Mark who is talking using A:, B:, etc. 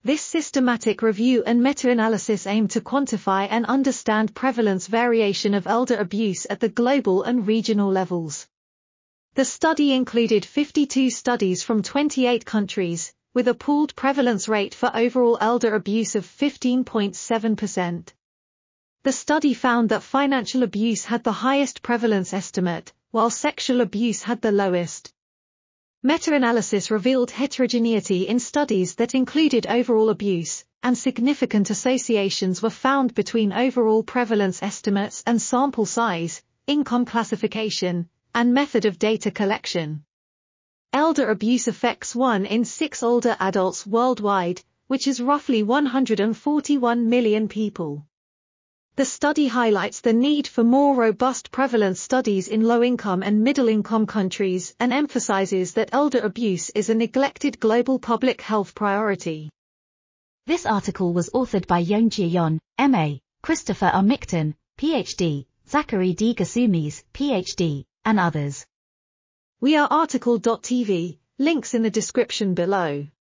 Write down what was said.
A: This systematic review and meta-analysis aim to quantify and understand prevalence variation of elder abuse at the global and regional levels. The study included 52 studies from 28 countries, with a pooled prevalence rate for overall elder abuse of 15.7%. The study found that financial abuse had the highest prevalence estimate, while sexual abuse had the lowest. Meta-analysis revealed heterogeneity in studies that included overall abuse, and significant associations were found between overall prevalence estimates and sample size, income classification, and method of data collection. Elder abuse affects 1 in 6 older adults worldwide, which is roughly 141 million people. The study highlights the need for more robust prevalence studies in low-income and middle-income countries and emphasizes that elder abuse is a neglected global public health priority.
B: This article was authored by Yongjie, M.A., Christopher R. Mikton, Ph.D., Zachary D. Gassoumis, Ph.D., and others.
A: We are RTCLTV, links in the description below.